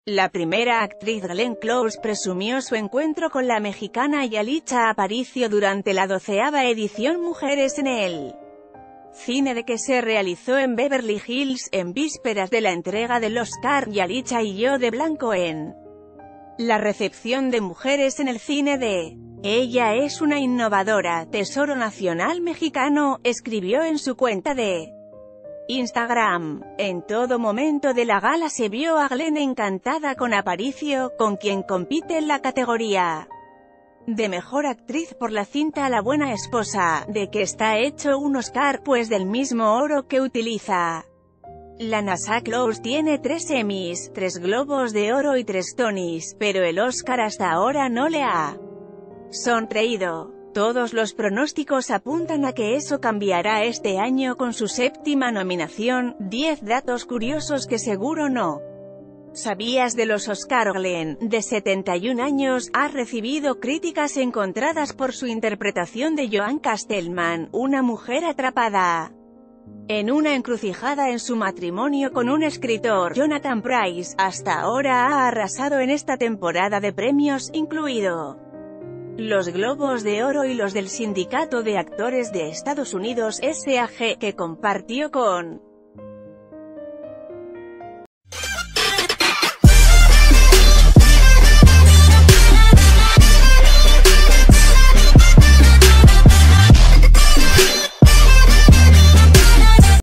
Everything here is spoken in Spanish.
La primera actriz Glenn Close presumió su encuentro con la mexicana Yalitza Aparicio durante la 12ª edición Mujeres en el Cine de que se realizó en Beverly Hills, en vísperas de la entrega del Oscar. Yalitza y yo de blanco en la recepción de Mujeres en el Cine de Ella es una innovadora, tesoro nacional mexicano, escribió en su cuenta de Instagram. En todo momento de la gala se vio a Glenn encantada con Aparicio, con quien compite en la categoría de Mejor Actriz por la cinta La Buena Esposa, de que está hecho un Oscar, pues del mismo oro que utiliza la NASA. Close tiene 3 Emmys, 3 Globos de Oro y 3 Tonys, pero el Oscar hasta ahora no le ha sonreído. Todos los pronósticos apuntan a que eso cambiará este año con su 7ª nominación. 10 datos curiosos que seguro no sabías de los Oscar. Glenn, de 71 años, ha recibido críticas encontradas por su interpretación de Joan Castleman, una mujer atrapada en una encrucijada en su matrimonio con un escritor, Jonathan Pryce. Hasta ahora ha arrasado en esta temporada de premios, incluido los Globos de Oro y los del Sindicato de Actores de Estados Unidos, SAG, que compartió con